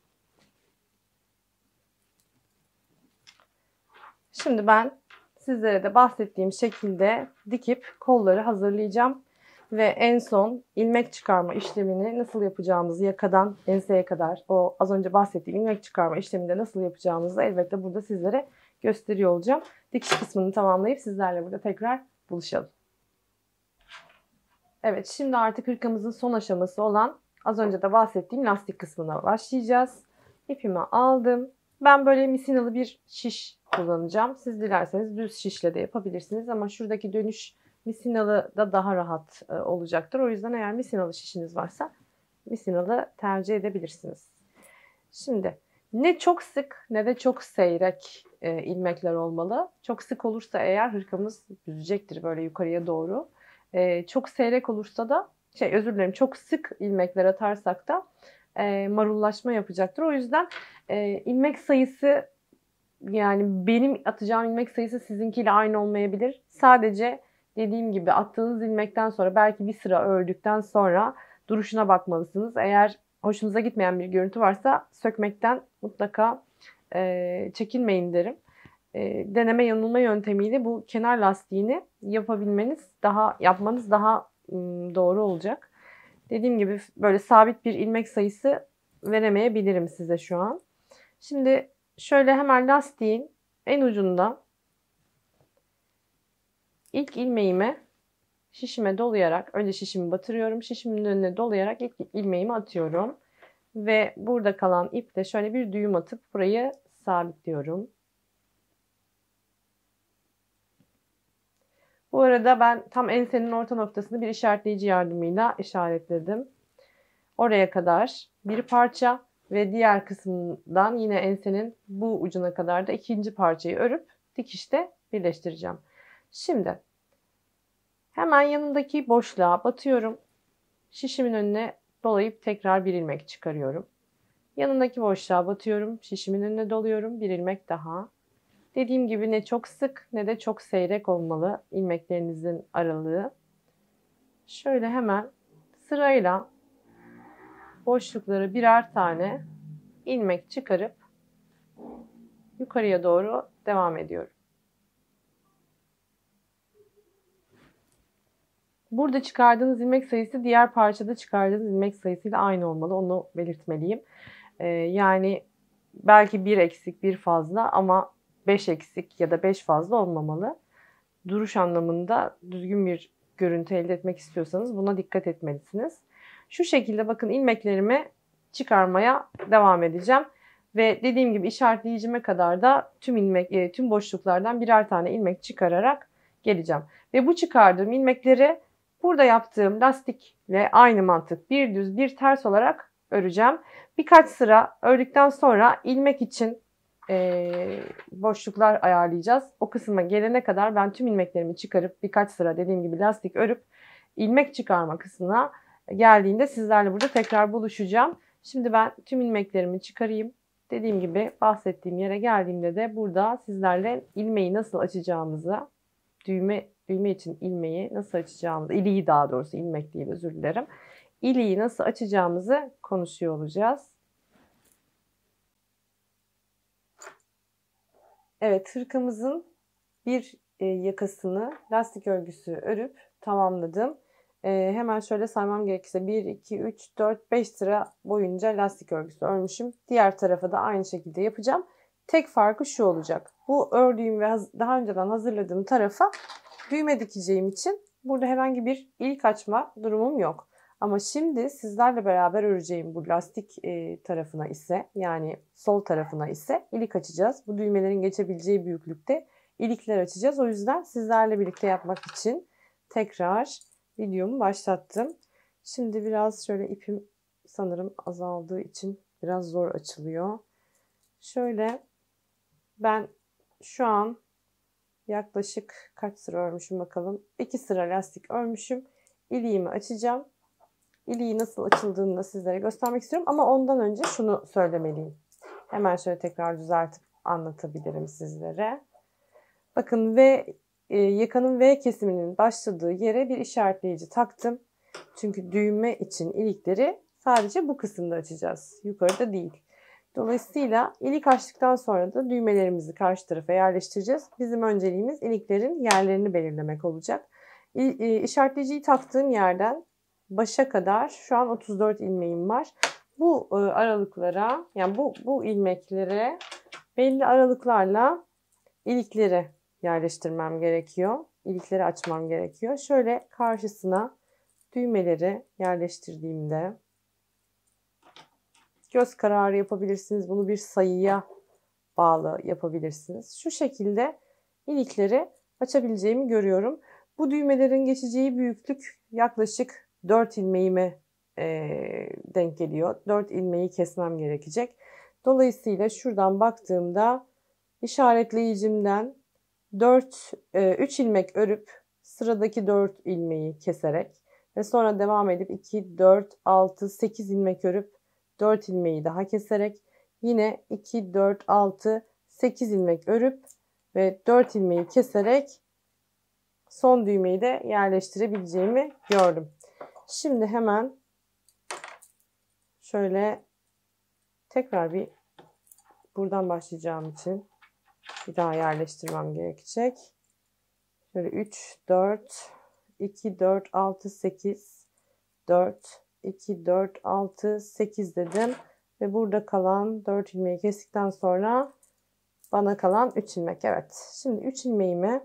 Şimdi ben sizlere de bahsettiğim şekilde dikip kolları hazırlayacağım. Ve en son ilmek çıkarma işlemini nasıl yapacağımızı, yakadan enseye kadar o az önce bahsettiğim ilmek çıkarma işleminde nasıl yapacağımızı elbette burada sizlere gösteriyor olacağım. Dikiş kısmını tamamlayıp sizlerle burada tekrar buluşalım. Evet, şimdi artık hırkamızın son aşaması olan az önce de bahsettiğim lastik kısmına başlayacağız. İpimi aldım. Ben böyle misinalı bir şiş kullanacağım. Siz dilerseniz düz şişle de yapabilirsiniz ama şuradaki dönüş misinalı da daha rahat olacaktır. O yüzden eğer misinalı şişiniz varsa misinalı tercih edebilirsiniz. Şimdi ne çok sık ne de çok seyrek e, ilmekler olmalı. Çok sık olursa eğer hırkamız büzecektir böyle yukarıya doğru. E, çok seyrek olursa da şey özür dilerim çok sık ilmekler atarsak da e, marullaşma yapacaktır. O yüzden e, ilmek sayısı, yani benim atacağım ilmek sayısı sizinkiyle aynı olmayabilir. Sadece dediğim gibi attığınız ilmekten sonra belki bir sıra ördükten sonra duruşuna bakmalısınız. Eğer hoşunuza gitmeyen bir görüntü varsa sökmekten mutlaka e, çekinmeyin derim. E, deneme yanılma yöntemiyle bu kenar lastiğini yapabilmeniz daha yapmanız daha ım, doğru olacak. Dediğim gibi böyle sabit bir ilmek sayısı veremeyebilirim size şu an. Şimdi şöyle hemen lastiğin en ucunda ilk ilmeğimi şişime dolayarak, önce şişimi batırıyorum. Şişimin önüne dolayarak ilk ilmeğimi atıyorum. Ve burada kalan iple şöyle bir düğüm atıp burayı sabitliyorum. Bu arada ben tam ensenin orta noktasını bir işaretleyici yardımıyla işaretledim. Oraya kadar bir parça ve diğer kısmından yine ensenin bu ucuna kadar da ikinci parçayı örüp dikişte birleştireceğim. Şimdi hemen yanındaki boşluğa batıyorum. Şişimin önüne dolayıp tekrar bir ilmek çıkarıyorum. Yanındaki boşluğa batıyorum. Şişimin önüne doluyorum. Bir ilmek daha. Dediğim gibi ne çok sık ne de çok seyrek olmalı ilmeklerinizin aralığı. Şöyle hemen sırayla boşlukları birer tane ilmek çıkarıp yukarıya doğru devam ediyorum. Burada çıkardığınız ilmek sayısı diğer parçada çıkardığınız ilmek sayısıyla aynı olmalı. Onu belirtmeliyim. Ee, yani belki bir eksik, bir fazla ama beş eksik ya da beş fazla olmamalı. Duruş anlamında düzgün bir görüntü elde etmek istiyorsanız buna dikkat etmelisiniz. Şu şekilde bakın ilmeklerimi çıkarmaya devam edeceğim. Ve dediğim gibi işaretleyicime kadar da tüm ilmek, tüm boşluklardan birer tane ilmek çıkararak geleceğim. Ve bu çıkardığım ilmekleri burada yaptığım lastikle aynı mantık bir düz bir ters olarak öreceğim. Birkaç sıra ördükten sonra ilmek için e, boşluklar ayarlayacağız. O kısma gelene kadar ben tüm ilmeklerimi çıkarıp birkaç sıra dediğim gibi lastik örüp ilmek çıkarma kısmına geldiğinde sizlerle burada tekrar buluşacağım. Şimdi ben tüm ilmeklerimi çıkarayım. Dediğim gibi bahsettiğim yere geldiğimde de burada sizlerle ilmeği nasıl açacağımızı, düğme düğme için ilmeği nasıl açacağımızı, iliği daha doğrusu ilmek değil özür dilerim. İliği nasıl açacağımızı konuşuyor olacağız. Evet, hırkamızın bir yakasını lastik örgüsü örüp tamamladım. Ee, hemen şöyle saymam gerekirse bir, iki, üç, dört, beş sıra boyunca lastik örgüsü örmüşüm. Diğer tarafa da aynı şekilde yapacağım. Tek farkı şu olacak. Bu ördüğüm ve daha önceden hazırladığım tarafa düğme dikeceğim için burada herhangi bir ilik açma durumum yok. Ama şimdi sizlerle beraber öreceğim bu lastik e, tarafına ise yani sol tarafına ise ilik açacağız. Bu düğmelerin geçebileceği büyüklükte ilikler açacağız. O yüzden sizlerle birlikte yapmak için tekrar videomu başlattım. Şimdi biraz şöyle ipim sanırım azaldığı için biraz zor açılıyor. Şöyle ben şu an yaklaşık kaç sıra örmüşüm bakalım. iki sıra lastik örmüşüm. İliğimi açacağım. İliği nasıl açıldığını da sizlere göstermek istiyorum. Ama ondan önce şunu söylemeliyim. Hemen şöyle tekrar düzeltip anlatabilirim sizlere. Bakın V e, yakanın V kesiminin başladığı yere bir işaretleyici taktım. Çünkü düğme için ilikleri sadece bu kısımda açacağız. Yukarıda değil. Dolayısıyla ilik açtıktan sonra da düğmelerimizi karşı tarafa yerleştireceğiz. Bizim önceliğimiz iliklerin yerlerini belirlemek olacak. İşaretleyiciyi taktığım yerden başa kadar şu an otuz dört ilmeğim var. Bu aralıklara yani bu, bu ilmeklere belli aralıklarla ilikleri yerleştirmem gerekiyor. İlikleri açmam gerekiyor. Şöyle karşısına düğmeleri yerleştirdiğimde göz kararı yapabilirsiniz. Bunu bir sayıya bağlı yapabilirsiniz. Şu şekilde ilikleri açabileceğimi görüyorum. Bu düğmelerin geçeceği büyüklük yaklaşık dört ilmeğime e, denk geliyor. dört ilmeği kesmem gerekecek. Dolayısıyla şuradan baktığımda işaretleyicimden dört, üç ilmek örüp sıradaki dört ilmeği keserek ve sonra devam edip iki, dört, altı, sekiz ilmek örüp dört ilmeği daha keserek yine iki, dört, altı, sekiz ilmek örüp ve dört ilmeği keserek son düğmeyi de yerleştirebileceğimi gördüm. Şimdi hemen şöyle tekrar bir buradan başlayacağım için bir daha yerleştirmem gerekecek. Şöyle üç, dört, iki, dört, altı, sekiz, dört, iki, dört, altı, sekiz dedim. Ve burada kalan dört ilmeği kestikten sonra bana kalan üç ilmek. Evet. Şimdi üç ilmeğimi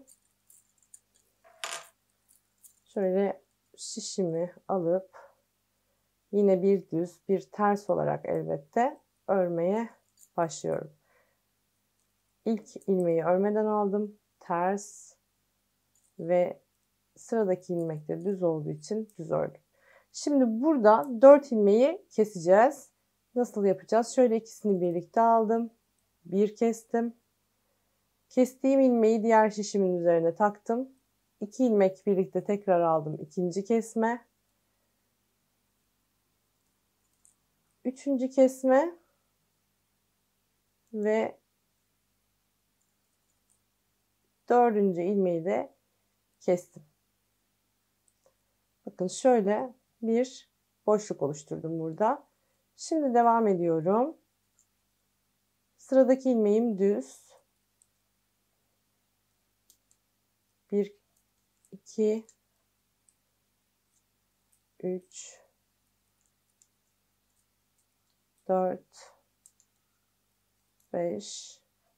şöyle şişimi alıp yine bir düz bir ters olarak elbette örmeye başlıyorum. İlk ilmeği örmeden aldım. Ters ve sıradaki ilmek de düz olduğu için düz ördüm. Şimdi burada dört ilmeği keseceğiz. Nasıl yapacağız? Şöyle ikisini birlikte aldım. Bir kestim. Kestiğim ilmeği diğer şişimin üzerine taktım. İki ilmek birlikte tekrar aldım. İkinci kesme. Üçüncü kesme. Ve dördüncü ilmeği de kestim. Bakın şöyle bir boşluk oluşturdum burada. Şimdi devam ediyorum. Sıradaki ilmeğim düz. bir, iki, üç, dört, beş,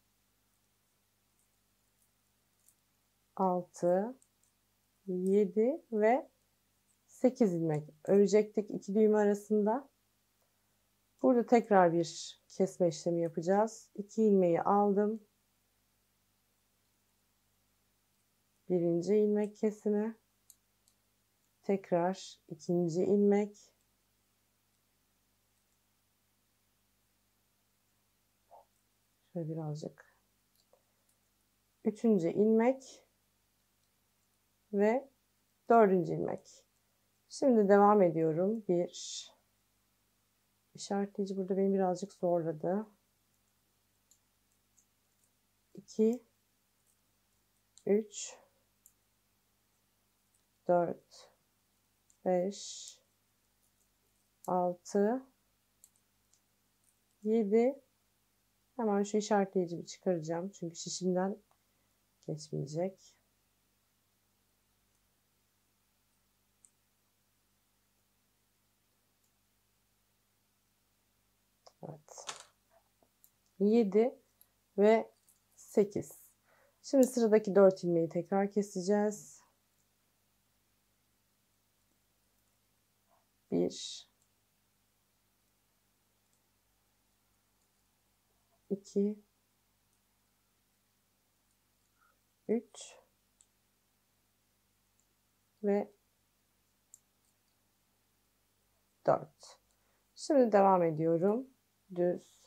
altı, yedi ve sekiz ilmek örecektik iki düğüm arasında. Burada tekrar bir kesme işlemi yapacağız. iki ilmeği aldım. Birinci ilmek kesimi. Tekrar ikinci ilmek. Şöyle birazcık. Üçüncü ilmek. Ve dördüncü ilmek. Şimdi devam ediyorum. Bir. İşaretleyici burada beni birazcık zorladı. iki. üç. dört. beş. altı. yedi. Hemen şu işaretleyicimi çıkaracağım. Çünkü şişimden geçmeyecek. Evet. yedi ve sekiz. Şimdi sıradaki dört ilmeği tekrar keseceğiz. bir, iki, üç ve dört. Şimdi devam ediyorum. Düz,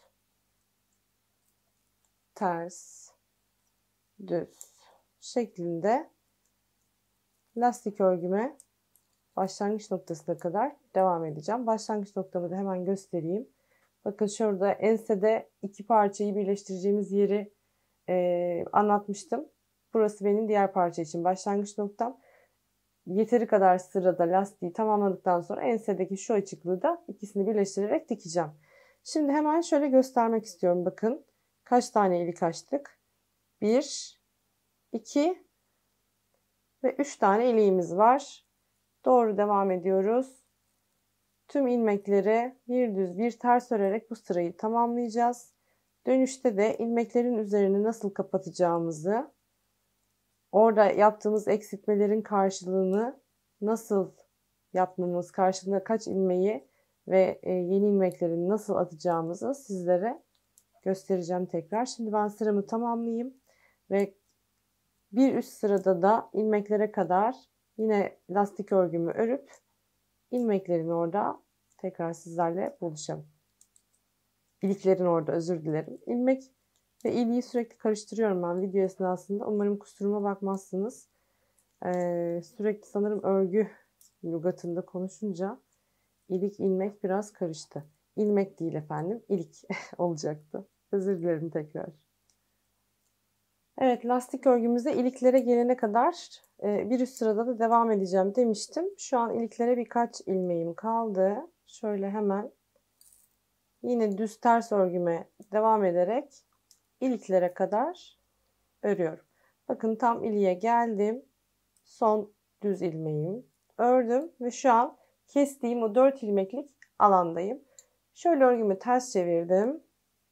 ters, düz şeklinde lastik örgüme başlangıç noktasına kadar devam edeceğim. Başlangıç noktamı da hemen göstereyim. Bakın şurada ensede iki parçayı birleştireceğimiz yeri e, anlatmıştım. Burası benim diğer parça için başlangıç noktam. Yeteri kadar sırada lastiği tamamladıktan sonra ensedeki şu açıklığı da ikisini birleştirerek dikeceğim. Şimdi hemen şöyle göstermek istiyorum. Bakın kaç tane ilik açtık? bir, iki ve üç tane iliğimiz var. Doğru devam ediyoruz. Tüm ilmekleri bir düz bir ters örerek bu sırayı tamamlayacağız. Dönüşte de ilmeklerin üzerini nasıl kapatacağımızı, orada yaptığımız eksiltmelerin karşılığını nasıl yapmamız, karşılığında kaç ilmeği ve yeni ilmekleri nasıl atacağımızı sizlere göstereceğim tekrar. Şimdi ben sıramı tamamlayayım ve bir üst sırada da ilmeklere kadar yine lastik örgümü örüp ilmeklerin orada tekrar sizlerle buluşalım. İliklerin orada, özür dilerim. İlmek ve iliği sürekli karıştırıyorum ben video esnasında. Umarım kusuruma bakmazsınız. Ee, sürekli sanırım örgü lügatında konuşunca ilik ilmek biraz karıştı. İlmek değil efendim, ilik olacaktı. Özür dilerim tekrar. Evet, lastik örgümüze iliklere gelene kadar e, bir üst sırada da devam edeceğim demiştim. Şu an iliklere birkaç ilmeğim kaldı. Şöyle hemen yine düz ters örgüme devam ederek iliklere kadar örüyorum. Bakın tam iliğe geldim. Son düz ilmeğim ördüm ve şu an kestiğim o dört ilmeklik alandayım. Şöyle örgümü ters çevirdim.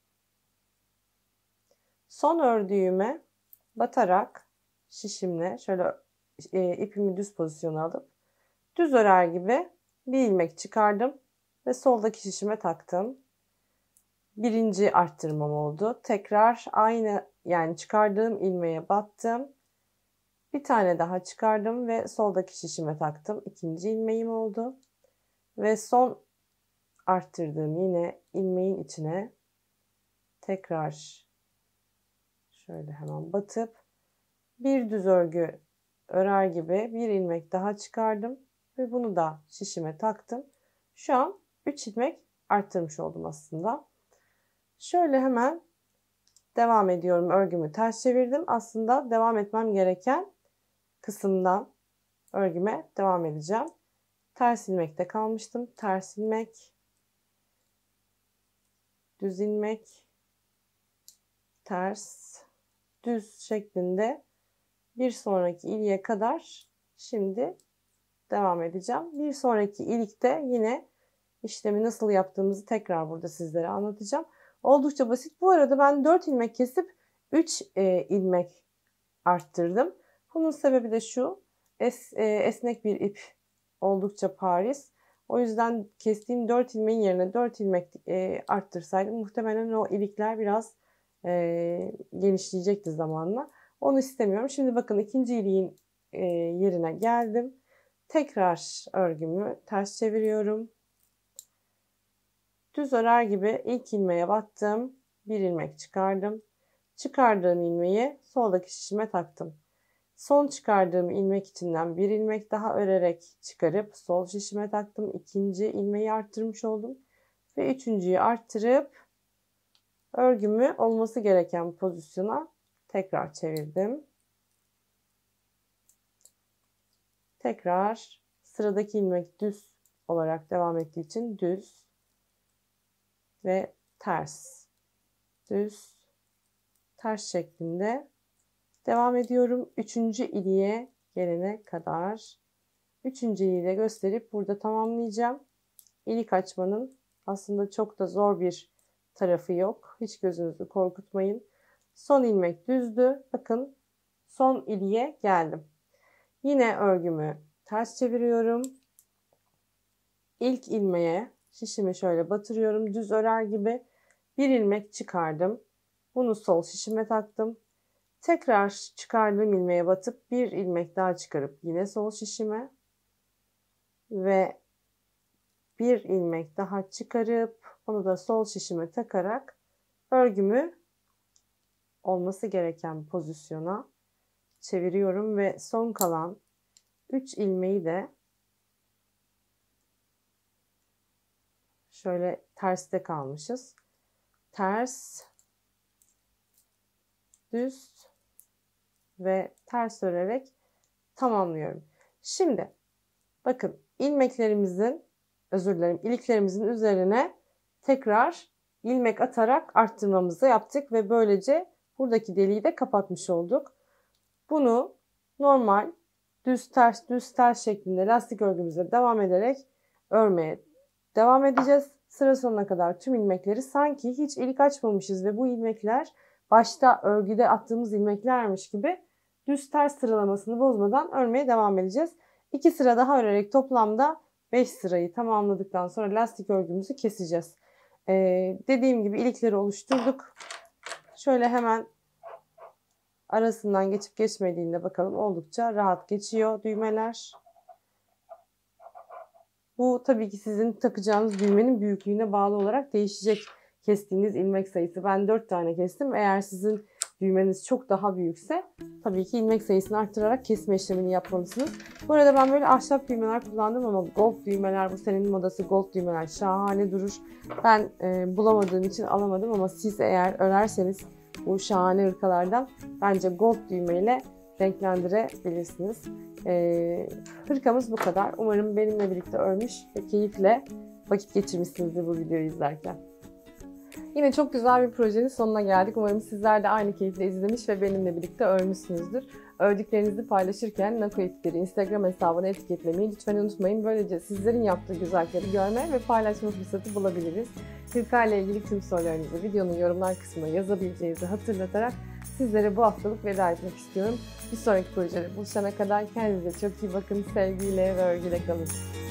Son ördüğüme batarak şişimle şöyle e, ipimi düz pozisyona alıp düz örer gibi bir ilmek çıkardım ve soldaki şişime taktım. Birinci arttırmam oldu. Tekrar aynı, yani çıkardığım ilmeğe battım. Bir tane daha çıkardım ve soldaki şişime taktım. İkinci ilmeğim oldu. Ve son arttırdığım yine ilmeğin içine tekrar şöyle hemen batıp bir düz örgü örer gibi bir ilmek daha çıkardım ve bunu da şişime taktım. Şu an üç ilmek arttırmış oldum aslında. Şöyle hemen devam ediyorum. Örgümü ters çevirdim. Aslında devam etmem gereken kısımdan örgüme devam edeceğim. Ters ilmekte kalmıştım. Ters ilmek, düz ilmek, ters, düz şeklinde bir sonraki iliğe kadar şimdi devam edeceğim. Bir sonraki ilikte yine işlemi nasıl yaptığımızı tekrar burada sizlere anlatacağım. Oldukça basit. Bu arada ben dört ilmek kesip üç e, ilmek arttırdım. Bunun sebebi de şu. Es, e, esnek bir ip, oldukça Paris. O yüzden kestiğim dört ilmeğin yerine dört ilmek e, arttırsaydım muhtemelen o ilikler biraz e, genişleyecekti zamanla. Onu istemiyorum. Şimdi bakın ikinci iliğin e, yerine geldim. Tekrar örgümü ters çeviriyorum. Düz örer gibi ilk ilmeğe battım. Bir ilmek çıkardım. Çıkardığım ilmeği soldaki şişime taktım. Son çıkardığım ilmek içinden bir ilmek daha örerek çıkarıp sol şişime taktım. İkinci ilmeği arttırmış oldum. Ve üçüncüyü arttırıp örgümü olması gereken pozisyona tekrar çevirdim. Tekrar sıradaki ilmek düz olarak devam ettiği için düz ve ters, düz, ters şeklinde devam ediyorum. Üçüncü iliğe gelene kadar. Üçüncü iliği de gösterip burada tamamlayacağım. İlik açmanın aslında çok da zor bir tarafı yok. Hiç gözünüzü korkutmayın. Son ilmek düzdü. Bakın son iliğe geldim. Yine örgümü ters çeviriyorum. İlk ilmeğe şişimi şöyle batırıyorum. Düz örer gibi bir ilmek çıkardım. Bunu sol şişime taktım. Tekrar çıkardığım ilmeğe batıp bir ilmek daha çıkarıp yine sol şişime ve bir ilmek daha çıkarıp onu da sol şişime takarak örgümü olması gereken pozisyona çeviriyorum ve son kalan üç ilmeği de şöyle terste kalmışız. Ters, düz ve ters örerek tamamlıyorum. Şimdi bakın ilmeklerimizin, özür dilerim, iliklerimizin üzerine tekrar ilmek atarak arttırmamızı yaptık ve böylece buradaki deliği de kapatmış olduk. Bunu normal düz ters düz ters şeklinde lastik örgümüze devam ederek örmeye devam edeceğiz. Sıra sonuna kadar tüm ilmekleri sanki hiç ilik açmamışız ve bu ilmekler başta örgüde attığımız ilmeklermiş gibi düz ters sıralamasını bozmadan örmeye devam edeceğiz. İki sıra daha örerek toplamda beş sırayı tamamladıktan sonra lastik örgümüzü keseceğiz. Ee, dediğim gibi ilikleri oluşturduk. Şöyle hemen arasından geçip geçmediğinde bakalım, oldukça rahat geçiyor düğmeler. Bu tabii ki sizin takacağınız düğmenin büyüklüğüne bağlı olarak değişecek kestiğiniz ilmek sayısı. Ben dört tane kestim. Eğer sizin düğmeniz çok daha büyükse tabii ki ilmek sayısını arttırarak kesme işlemini yapmalısınız. Bu arada ben böyle ahşap düğmeler kullandım ama gold düğmeler, bu senenin modası gold düğmeler şahane durur. Ben e, bulamadığım için alamadım ama siz eğer örerseniz bu şahane hırkalardan bence gold düğmeyle renklendirebilirsiniz. Ee, hırkamız bu kadar. Umarım benimle birlikte örmüş ve keyifle vakit geçirmişsinizdir bu videoyu izlerken. Yine çok güzel bir projenin sonuna geldik. Umarım sizler de aynı keyifle izlemiş ve benimle birlikte örmüşsünüzdür. Ördüklerinizi paylaşırken Nako İpleri Instagram hesabını etiketlemeyi lütfen unutmayın. Böylece sizlerin yaptığı güzellikleri görme ve paylaşma fırsatı bulabiliriz. Hırka ile ilgili tüm sorularınızı videonun yorumlar kısmına yazabileceğinizi hatırlatarak sizlere bu haftalık veda etmek istiyorum. Bir sonraki projede buluşana kadar kendinize çok iyi bakın, sevgiyle ve örgüyle kalın.